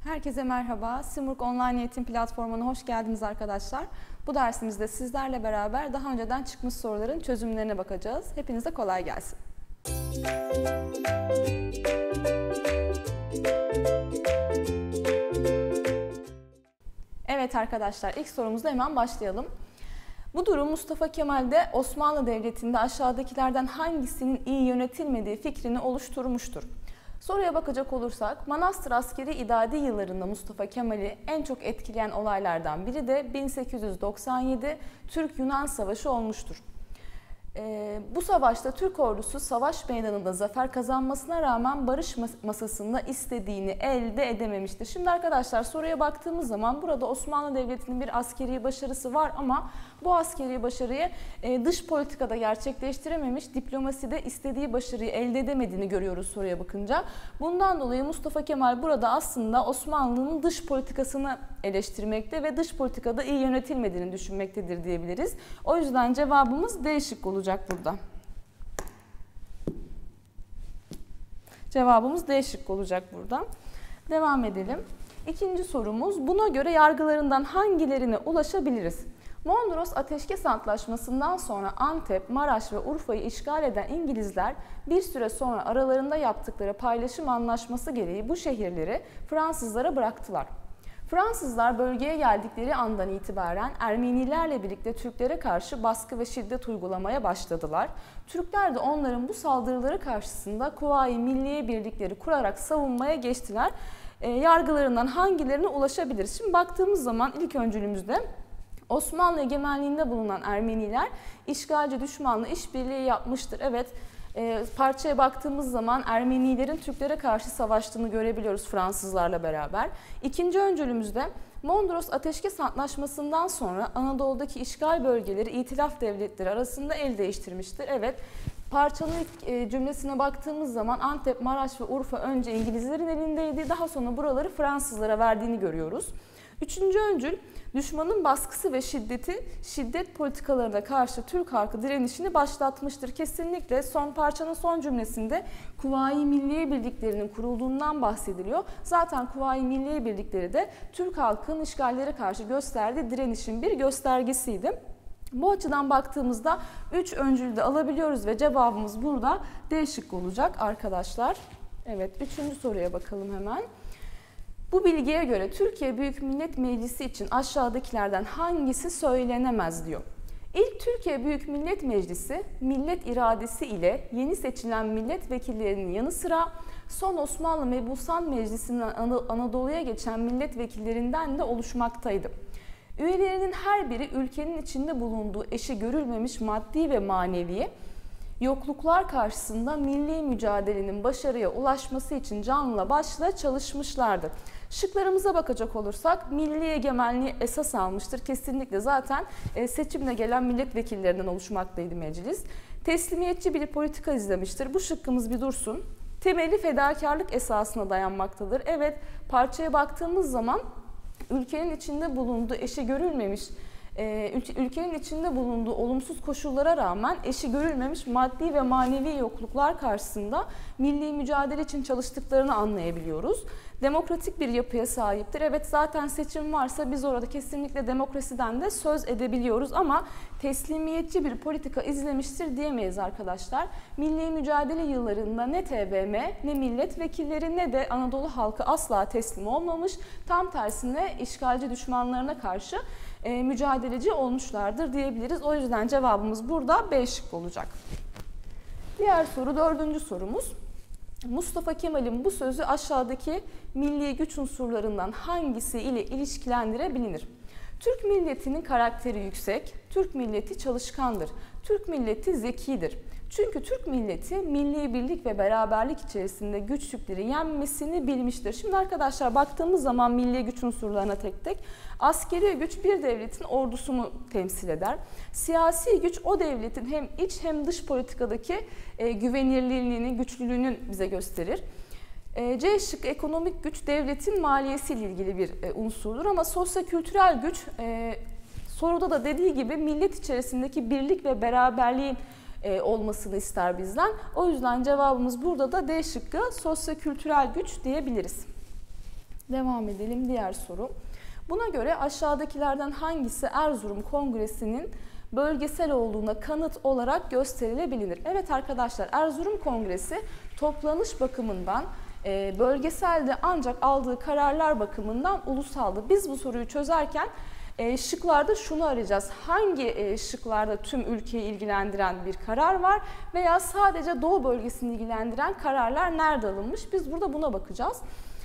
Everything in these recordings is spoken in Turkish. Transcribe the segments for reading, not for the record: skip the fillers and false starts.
Herkese merhaba. Simurg Online Eğitim Platformu'na hoş geldiniz arkadaşlar. Bu dersimizde sizlerle beraber daha önceden çıkmış soruların çözümlerine bakacağız. Hepinize kolay gelsin. Evet arkadaşlar, ilk sorumuzla hemen başlayalım. Bu durum Mustafa Kemal'de Osmanlı Devleti'nde aşağıdakilerden hangisinin iyi yönetilmediği fikrini oluşturmuştur? Soruya bakacak olursak, Manastır askeri idadi yıllarında Mustafa Kemal'i en çok etkileyen olaylardan biri de 1897 Türk-Yunan Savaşı olmuştur. Bu savaşta Türk ordusu savaş meydanında zafer kazanmasına rağmen barış masasında istediğini elde edememiştir. Şimdi arkadaşlar soruya baktığımız zaman burada Osmanlı Devleti'nin bir askeri başarısı var ama bu askeri başarıyı dış politikada gerçekleştirememiş, diplomaside istediği başarıyı elde edemediğini görüyoruz soruya bakınca. Bundan dolayı Mustafa Kemal burada aslında Osmanlı'nın dış politikasını eleştirmekte ve dış politikada iyi yönetilmediğini düşünmektedir diyebiliriz. O yüzden cevabımız D şıkkı olacak burada. Cevabımız D şıkkı olacak burada. Devam edelim. İkinci sorumuz, buna göre yargılarından hangilerine ulaşabiliriz? Mondros Ateşkes Antlaşması'ndan sonra Antep, Maraş ve Urfa'yı işgal eden İngilizler bir süre sonra aralarında yaptıkları paylaşım anlaşması gereği bu şehirleri Fransızlara bıraktılar. Fransızlar bölgeye geldikleri andan itibaren Ermenilerle birlikte Türklere karşı baskı ve şiddet uygulamaya başladılar. Türkler de onların bu saldırıları karşısında Kuvayi Milliye birlikleri kurarak savunmaya geçtiler. Yargılarından hangilerine ulaşabiliriz? Şimdi baktığımız zaman ilk öncülümüzde Osmanlı egemenliğinde bulunan Ermeniler işgalci düşmanla işbirliği yapmıştır. Evet, parçaya baktığımız zaman Ermenilerin Türklere karşı savaştığını görebiliyoruz Fransızlarla beraber. İkinci öncülümüzde Mondros Ateşkes Antlaşması'ndan sonra Anadolu'daki işgal bölgeleri İtilaf devletleri arasında el değiştirmiştir. Evet, parçanın ilk cümlesine baktığımız zaman Antep, Maraş ve Urfa önce İngilizlerin elindeydi, daha sonra buraları Fransızlara verdiğini görüyoruz. Üçüncü öncül, düşmanın baskısı ve şiddet politikalarına karşı Türk halkı direnişini başlatmıştır. Kesinlikle parçanın son cümlesinde Kuvayi Milliye Birliklerinin kurulduğundan bahsediliyor. Zaten Kuvayi Milliye Birlikleri de Türk halkının işgallere karşı gösterdiği direnişin bir göstergesiydi. Bu açıdan baktığımızda 3 öncülü de alabiliyoruz ve cevabımız burada D şıkkı olacak arkadaşlar. Evet, 3. soruya bakalım hemen. Bu bilgiye göre Türkiye Büyük Millet Meclisi için aşağıdakilerden hangisi söylenemez diyor. İlk Türkiye Büyük Millet Meclisi, millet iradesi ile yeni seçilen milletvekillerinin yanı sıra son Osmanlı Mebusan Meclisi'nden Anadolu'ya geçen milletvekillerinden de oluşmaktaydı. Üyelerinin her biri ülkenin içinde bulunduğu eşi görülmemiş maddi ve manevi yokluklar karşısında milli mücadelenin başarıya ulaşması için canla başla çalışmışlardı. Şıklarımıza bakacak olursak milli egemenliği esas almıştır. Kesinlikle zaten seçimle gelen milletvekillerinden oluşmaktaydı meclis. Teslimiyetçi bir politika izlemiştir. Bu şıkkımız bir dursun. Temeli fedakarlık esasına dayanmaktadır. Evet, parçaya baktığımız zaman ülkenin içinde bulunduğu eşi görülmemiş ülkenin içinde bulunduğu olumsuz koşullara rağmen eşi görülmemiş maddi ve manevi yokluklar karşısında milli mücadele için çalıştıklarını anlayabiliyoruz. Demokratik bir yapıya sahiptir. Evet, zaten seçim varsa biz orada kesinlikle demokrasiden de söz edebiliyoruz ama teslimiyetçi bir politika izlemiştir diyemeyiz arkadaşlar. Milli mücadele yıllarında ne TBMM, ne milletvekilleri ne de Anadolu halkı asla teslim olmamış. Tam tersine işgalci düşmanlarına karşı mücadeleci olmuşlardır diyebiliriz. O yüzden cevabımız burada B şıkkı olacak. Diğer soru, 4. sorumuz. Mustafa Kemal'in bu sözü aşağıdaki milli güç unsurlarından hangisi ile ilişkilendirebilir? Türk milletinin karakteri yüksek, Türk milleti çalışkandır, Türk milleti zekidir. Çünkü Türk milleti milli birlik ve beraberlik içerisinde güçlükleri yenmesini bilmiştir. Şimdi arkadaşlar baktığımız zaman milli güç unsurlarına tek tek, askeri güç bir devletin ordusunu temsil eder. Siyasi güç o devletin hem iç hem dış politikadaki güvenilirliğini, güçlülüğünü bize gösterir. C şıkkı ekonomik güç devletin maliyesiyle ilgili bir unsurdur ama sosyo-kültürel güç soruda da dediği gibi millet içerisindeki birlik ve beraberliğin olmasını ister bizden. O yüzden cevabımız burada da D şıkkı sosyo-kültürel güç diyebiliriz. Devam edelim diğer soru. Buna göre aşağıdakilerden hangisi Erzurum Kongresi'nin bölgesel olduğuna kanıt olarak gösterilebilir? Evet arkadaşlar, Erzurum Kongresi toplanış bakımından bölgeselde ancak aldığı kararlar bakımından ulusaldı. Biz bu soruyu çözerken şıklarda şunu arayacağız. Hangi şıklarda tüm ülkeyi ilgilendiren bir karar var veya sadece Doğu bölgesini ilgilendiren kararlar nerede alınmış? Biz burada buna bakacağız.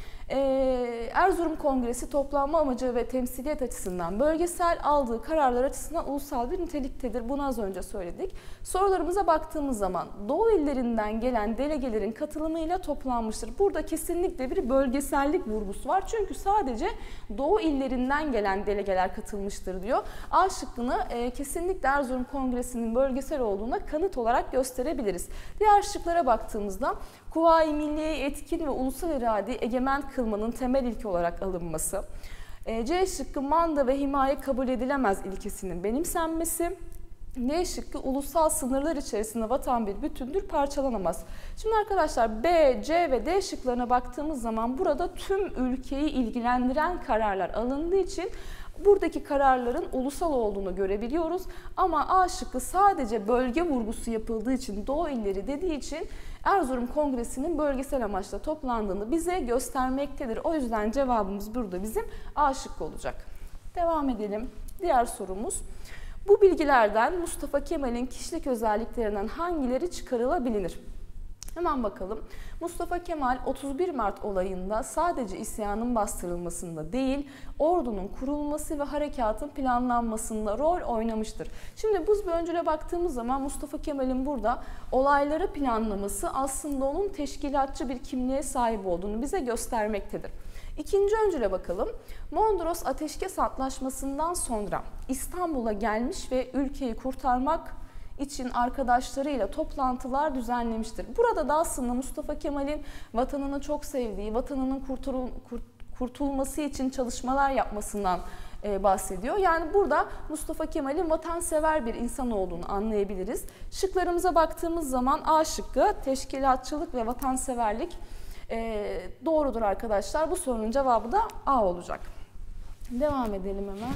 Erzurum Kongresi toplanma amacı ve temsiliyet açısından bölgesel, aldığı kararlar açısından ulusal bir niteliktedir. Bunu az önce söyledik. Sorularımıza baktığımız zaman Doğu illerinden gelen delegelerin katılımıyla toplanmıştır. Burada kesinlikle bir bölgesellik vurgusu var. Çünkü sadece Doğu illerinden gelen delegeler katılmıştır diyor. A şıkkını kesinlikle Erzurum Kongresi'nin bölgesel olduğuna kanıt olarak gösterebiliriz. Diğer şıklara baktığımızda Kuvayi Milliye'yi etkin ve ulusal iradeyi egemen kılmanın temel ilke olarak alınması. C şıkkı manda ve himaye kabul edilemez ilkesinin benimsenmesi. D şıkkı ulusal sınırlar içerisinde vatan bir bütündür, parçalanamaz. Şimdi arkadaşlar B, C ve D şıklarına baktığımız zaman burada tüm ülkeyi ilgilendiren kararlar alındığı için buradaki kararların ulusal olduğunu görebiliyoruz. Ama A şıkkı sadece bölge vurgusu yapıldığı için, Doğu illeri dediği için Erzurum Kongresi'nin bölgesel amaçla toplandığını bize göstermektedir. O yüzden cevabımız burada bizim A şıkkı olacak. Devam edelim. Diğer sorumuz. Bu bilgilerden Mustafa Kemal'in kişilik özelliklerinden hangileri çıkarılabilir? Hemen bakalım. Mustafa Kemal 31 Mart olayında sadece isyanın bastırılmasında değil, ordunun kurulması ve harekatın planlanmasında rol oynamıştır. Şimdi bu öncüle baktığımız zaman Mustafa Kemal'in burada olayları planlaması aslında onun teşkilatçı bir kimliğe sahip olduğunu bize göstermektedir. İkinci öncüle bakalım. Mondros Ateşkes Antlaşması'ndan sonra İstanbul'a gelmiş ve ülkeyi kurtarmak için arkadaşlarıyla toplantılar düzenlemiştir. Burada da aslında Mustafa Kemal'in vatanını çok sevdiği, vatanının kurtulması için çalışmalar yapmasından bahsediyor. Yani burada Mustafa Kemal'in vatansever bir insan olduğunu anlayabiliriz. Şıklarımıza baktığımız zaman A şıkkı teşkilatçılık ve vatanseverlik doğrudur arkadaşlar. Bu sorunun cevabı da A olacak. Devam edelim hemen.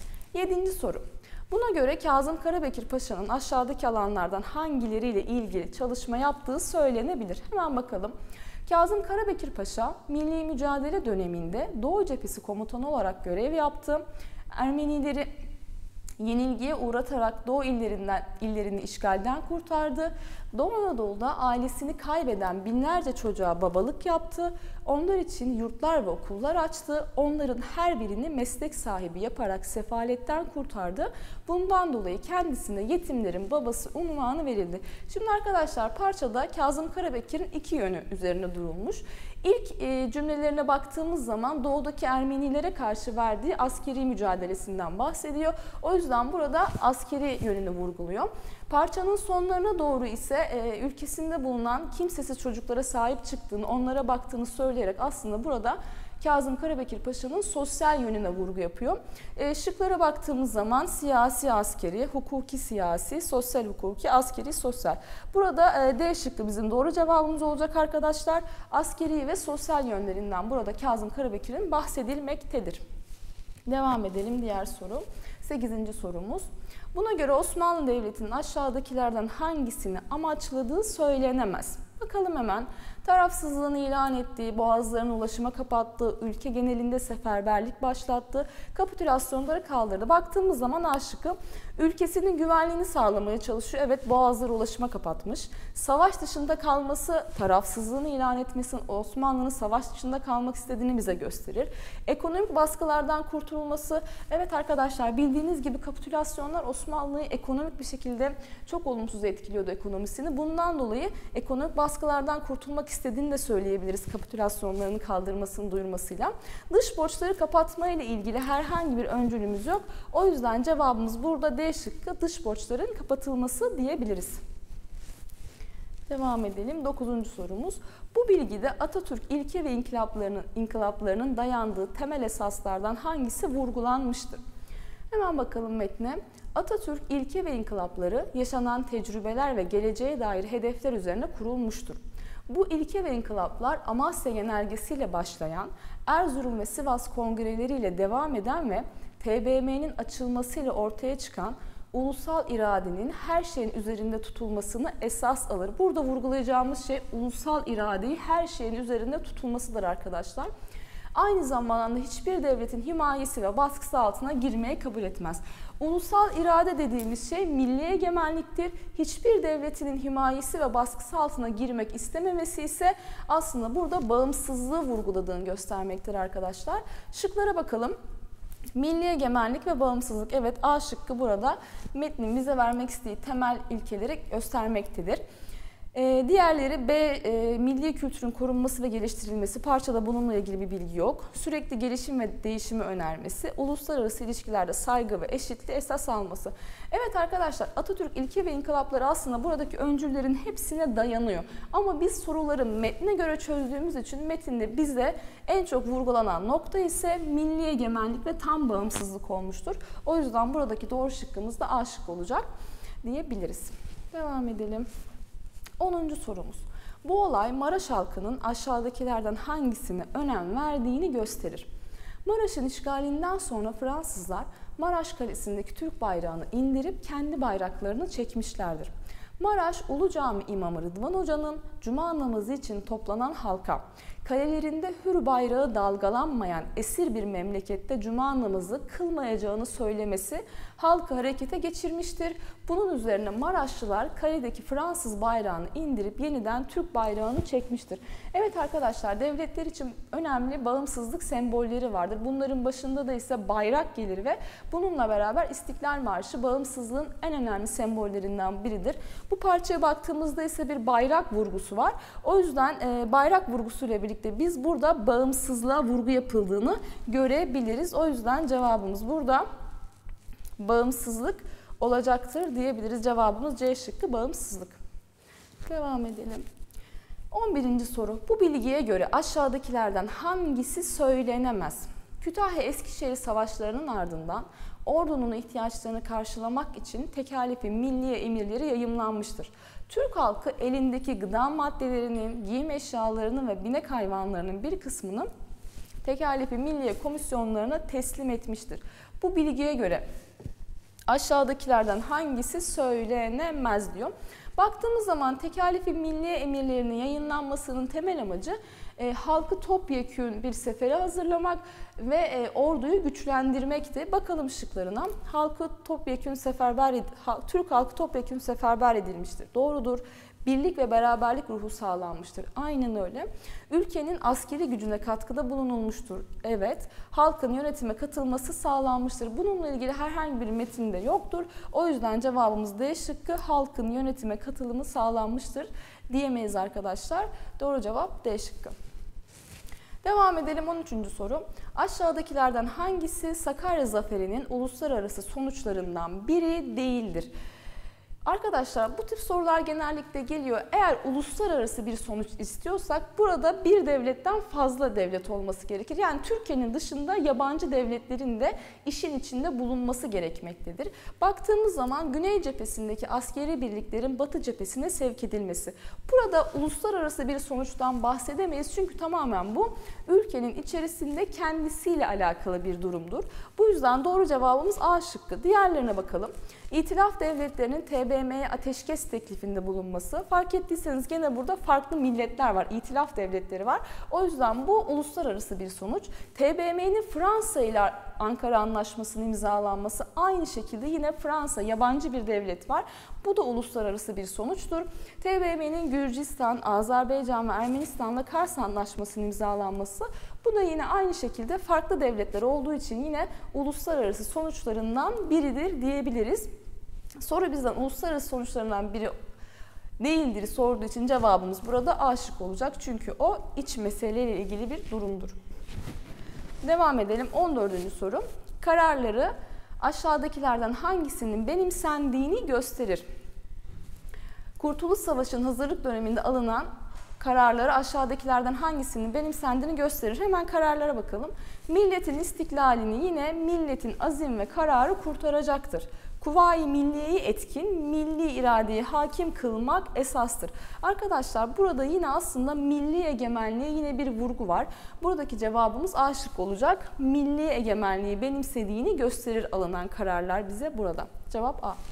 7. soru. Buna göre Kazım Karabekir Paşa'nın aşağıdaki alanlardan hangileriyle ilgili çalışma yaptığı söylenebilir? Hemen bakalım. Kazım Karabekir Paşa, milli mücadele döneminde Doğu Cephesi Komutanı olarak görev yaptı. Ermenileri yenilgiye uğratarak Doğu illerini işgalden kurtardı. Doğu Anadolu'da ailesini kaybeden binlerce çocuğa babalık yaptı. Onlar için yurtlar ve okullar açtı. Onların her birini meslek sahibi yaparak sefaletten kurtardı. Bundan dolayı kendisine yetimlerin babası unvanı verildi. Şimdi arkadaşlar parçada Kazım Karabekir'in iki yönü üzerine durulmuş. İlk cümlelerine baktığımız zaman doğudaki Ermenilere karşı verdiği askeri mücadelesinden bahsediyor. O yüzden burada askeri yönünü vurguluyor. Parçanın sonlarına doğru ise ülkesinde bulunan kimsesiz çocuklara sahip çıktığını, onlara baktığını söyleyerek aslında burada Kazım Karabekir Paşa'nın sosyal yönüne vurgu yapıyor. Şıklara baktığımız zaman siyasi askeri, hukuki siyasi, sosyal hukuki, askeri sosyal. Burada D şıkkı bizim doğru cevabımız olacak arkadaşlar. Askeri ve sosyal yönlerinden burada Kazım Karabekir'in bahsedilmektedir. Devam edelim diğer soru. 8. sorumuz. Buna göre Osmanlı Devleti'nin aşağıdakilerden hangisini amaçladığı söylenemez. Bakalım hemen. Tarafsızlığını ilan ettiği, boğazlarını ulaşıma kapattığı, ülke genelinde seferberlik başlattı, kapitülasyonları kaldırdı. Baktığımız zaman A şıkkı ülkesinin güvenliğini sağlamaya çalışıyor. Evet, boğazları ulaşıma kapatmış. Savaş dışında kalması, tarafsızlığını ilan etmesi Osmanlı'nın savaş dışında kalmak istediğini bize gösterir. Ekonomik baskılardan kurtulması, evet arkadaşlar bildiğiniz gibi kapitülasyonlar Osmanlı'yı ekonomik bir şekilde çok olumsuz etkiliyordu ekonomisini. Bundan dolayı ekonomik baskılardan kurtulmak istediğini de söyleyebiliriz kapitülasyonlarını kaldırmasını duyurmasıyla. Dış borçları kapatma ile ilgili herhangi bir öncülümüz yok. O yüzden cevabımız burada D şıkkı, dış borçların kapatılması diyebiliriz. Devam edelim. 9. sorumuz. Bu bilgide Atatürk ilke ve inkılaplarının dayandığı temel esaslardan hangisi vurgulanmıştır? Hemen bakalım metne. Atatürk ilke ve inkılapları yaşanan tecrübeler ve geleceğe dair hedefler üzerine kurulmuştur. Bu ilke ve inkılaplar Amasya Genelgesi'yle başlayan, Erzurum ve Sivas kongreleriyle devam eden ve TBMM'nin açılmasıyla ortaya çıkan ulusal iradenin her şeyin üzerinde tutulmasını esas alır. Burada vurgulayacağımız şey ulusal iradeyi her şeyin üzerinde tutulmasıdır arkadaşlar. Aynı zamanda hiçbir devletin himayesi ve baskısı altına girmeye kabul etmez. Ulusal irade dediğimiz şey milli egemenliktir. Hiçbir devletinin himayesi ve baskısı altına girmek istememesi ise aslında burada bağımsızlığı vurguladığını göstermektir arkadaşlar. Şıklara bakalım. Milli egemenlik ve bağımsızlık. Evet, A şıkkı burada metnin bize vermek istediği temel ilkeleri göstermektedir. Diğerleri B, milli kültürün korunması ve geliştirilmesi. Parçada bununla ilgili bir bilgi yok. Sürekli gelişim ve değişimi önermesi. Uluslararası ilişkilerde saygı ve eşitliği esas alması. Evet arkadaşlar, Atatürk ilke ve inkılapları aslında buradaki öncüllerin hepsine dayanıyor. Ama biz soruları metne göre çözdüğümüz için metinde bize en çok vurgulanan nokta ise milli egemenlik ve tam bağımsızlık olmuştur. O yüzden buradaki doğru şıkkımız da A şıkkı olacak diyebiliriz. Devam edelim. 10. sorumuz. Bu olay Maraş halkının aşağıdakilerden hangisine önem verdiğini gösterir. Maraş'ın işgalinden sonra Fransızlar Maraş Kalesi'ndeki Türk bayrağını indirip kendi bayraklarını çekmişlerdir. Maraş Ulu Cami İmamı Rıdvan Hoca'nın cuma namazı için toplanan halka kalelerinde hür bayrağı dalgalanmayan esir bir memlekette cuma namazı kılmayacağını söylemesi halkı harekete geçirmiştir. Bunun üzerine Maraşlılar kaledeki Fransız bayrağını indirip yeniden Türk bayrağını çekmiştir. Evet arkadaşlar, devletler için önemli bağımsızlık sembolleri vardır. Bunların başında da ise bayrak gelir ve bununla beraber İstiklal Marşı bağımsızlığın en önemli sembollerinden biridir. Bu parçaya baktığımızda ise bir bayrak vurgusu var. O yüzden bayrak vurgusuyla birlikte biz burada bağımsızlığa vurgu yapıldığını görebiliriz. O yüzden cevabımız burada bağımsızlık olacaktır diyebiliriz. Cevabımız C şıkkı, bağımsızlık. Devam edelim. 11. soru. Bu bilgiye göre aşağıdakilerden hangisi söylenemez? Kütahya-Eskişehir savaşlarının ardından ordunun ihtiyaçlarını karşılamak için tekalifi milliye emirleri yayımlanmıştır. Türk halkı elindeki gıda maddelerinin, giyim eşyalarının ve binek hayvanlarının bir kısmını tekalifi milliye komisyonlarına teslim etmiştir. Bu bilgiye göre aşağıdakilerden hangisi söylenemez diyor. Baktığımız zaman tekalifi milliye emirlerinin yayınlanmasının temel amacı halkı topyekün bir sefere hazırlamak ve orduyu güçlendirmekti. Bakalım şıklarına. Türk halkı topyekün seferber edilmiştir. Doğrudur. Birlik ve beraberlik ruhu sağlanmıştır. Aynen öyle. Ülkenin askeri gücüne katkıda bulunulmuştur. Evet. Halkın yönetime katılması sağlanmıştır. Bununla ilgili herhangi bir metinde yoktur. O yüzden cevabımız D şıkkı, halkın yönetime katılımı sağlanmıştır diyemeyiz arkadaşlar. Doğru cevap D şıkkı. Devam edelim 13. soru. Aşağıdakilerden hangisi Sakarya Zaferi'nin uluslararası sonuçlarından biri değildir? Arkadaşlar, bu tip sorular genellikle geliyor. Eğer uluslararası bir sonuç istiyorsak burada bir devletten fazla devlet olması gerekir. Yani Türkiye'nin dışında yabancı devletlerin de işin içinde bulunması gerekmektedir. Baktığımız zaman Güney cephesindeki askeri birliklerin Batı cephesine sevk edilmesi. Burada uluslararası bir sonuçtan bahsedemeyiz çünkü tamamen bu ülkenin içerisinde kendisiyle alakalı bir durumdur. Bu yüzden doğru cevabımız A şıkkı. Diğerlerine bakalım. İtilaf devletlerinin TBMM'ye ateşkes teklifinde bulunması. Fark ettiyseniz gene burada farklı milletler var, İtilaf devletleri var. O yüzden bu uluslararası bir sonuç. TBMM'nin Fransa ile Ankara Anlaşması'nın imzalanması, aynı şekilde yine Fransa, yabancı bir devlet var. Bu da uluslararası bir sonuçtur. TBMM'nin Gürcistan, Azerbaycan ve Ermenistan'la Kars Anlaşması'nın imzalanması, bu da yine aynı şekilde farklı devletler olduğu için yine uluslararası sonuçlarından biridir diyebiliriz. Soru bizden uluslararası sonuçlarından biri değildir sorduğu için cevabımız burada A şıkkı olacak. Çünkü o iç meseleyle ilgili bir durumdur. Devam edelim 14. soru. Kararları aşağıdakilerden hangisinin benimsendiğini gösterir. Kurtuluş Savaşı'nın hazırlık döneminde alınan kararları aşağıdakilerden hangisinin benimsendiğini gösterir. Hemen kararlara bakalım. Milletin istiklalini yine milletin azim ve kararı kurtaracaktır. Kuvayi milliyeyi etkin, milli iradeyi hakim kılmak esastır. Arkadaşlar burada yine aslında milli egemenliğe yine bir vurgu var. Buradaki cevabımız A şıkkı olacak. Milli egemenliği benimsediğini gösterir alınan kararlar bize burada. Cevap A.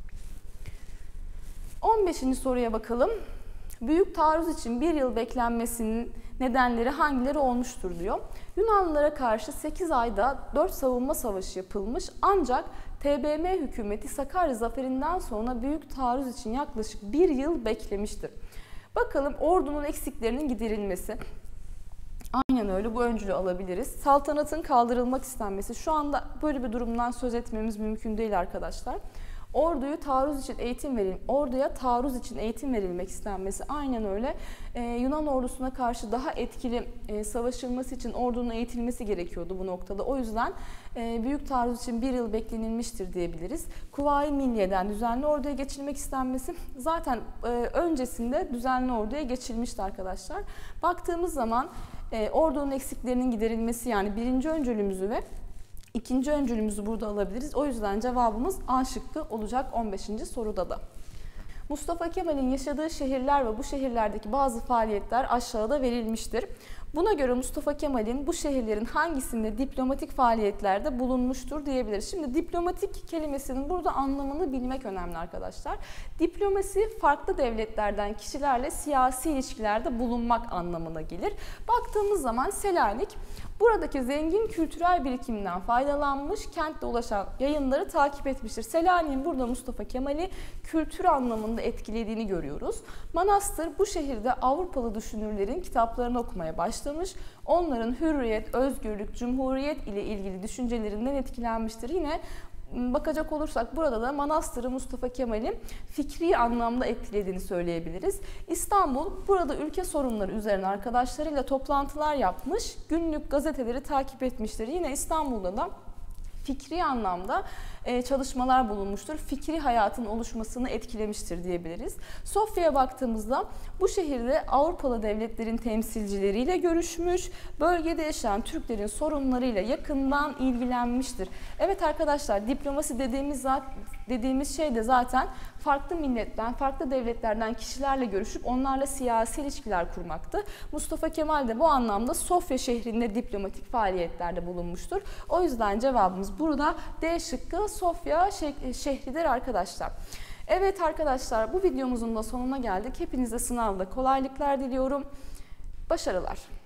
15. soruya bakalım. Büyük taarruz için bir yıl beklenmesinin nedenleri hangileri olmuştur diyor. Yunanlılara karşı 8 ayda 4 savunma savaşı yapılmış ancak TBMM hükümeti Sakarya zaferinden sonra büyük taarruz için yaklaşık bir yıl beklemiştir. Bakalım ordunun eksiklerinin giderilmesi. Aynen öyle, bu öncülü alabiliriz. Saltanatın kaldırılmak istenmesi. Şu anda böyle bir durumdan söz etmemiz mümkün değil arkadaşlar. Orduya taarruz için eğitim verilmek istenmesi, aynen öyle. Yunan ordusuna karşı daha etkili savaşılması için ordunun eğitilmesi gerekiyordu bu noktada. O yüzden büyük taarruz için bir yıl beklenilmiştir diyebiliriz. Kuvayi Milliye'den düzenli orduya geçilmek istenmesi zaten öncesinde düzenli orduya geçilmişti arkadaşlar. Baktığımız zaman ordunun eksiklerinin giderilmesi, yani birinci öncülümüzü ve İkinci öncülümüzü burada alabiliriz. O yüzden cevabımız A şıkkı olacak 15. soruda da. Mustafa Kemal'in yaşadığı şehirler ve bu şehirlerdeki bazı faaliyetler aşağıda verilmiştir. Buna göre Mustafa Kemal'in bu şehirlerin hangisinde diplomatik faaliyetlerde bulunmuştur diyebiliriz. Şimdi diplomatik kelimesinin burada anlamını bilmek önemli arkadaşlar. Diplomasi farklı devletlerden kişilerle siyasi ilişkilerde bulunmak anlamına gelir. Baktığımız zaman Selanik buradaki zengin kültürel birikiminden faydalanmış, kentte ulaşan yayınları takip etmiştir. Selanik'in burada Mustafa Kemal'i kültür anlamında etkilediğini görüyoruz. Manastır bu şehirde Avrupalı düşünürlerin kitaplarını okumaya başlamış. Onların hürriyet, özgürlük, cumhuriyet ile ilgili düşüncelerinden etkilenmiştir. Yine bakacak olursak burada da Manastır'ı Mustafa Kemal'in fikri anlamda etkilediğini söyleyebiliriz. İstanbul burada ülke sorunları üzerine arkadaşlarıyla toplantılar yapmış, günlük gazeteleri takip etmiştir. Yine İstanbul'da da fikri anlamda çalışmalar bulunmuştur. Fikri hayatın oluşmasını etkilemiştir diyebiliriz. Sofya'ya baktığımızda bu şehirde Avrupalı devletlerin temsilcileriyle görüşmüş, bölgede yaşayan Türklerin sorunlarıyla yakından ilgilenmiştir. Evet arkadaşlar, diplomasi dediğimiz şey de zaten farklı milletten, farklı devletlerden kişilerle görüşüp onlarla siyasi ilişkiler kurmaktı. Mustafa Kemal de bu anlamda Sofya şehrinde diplomatik faaliyetlerde bulunmuştur. O yüzden cevabımız burada D şıkkı Sofya şehridir arkadaşlar. Evet arkadaşlar, bu videomuzun da sonuna geldik. Hepinize sınavda kolaylıklar diliyorum. Başarılar.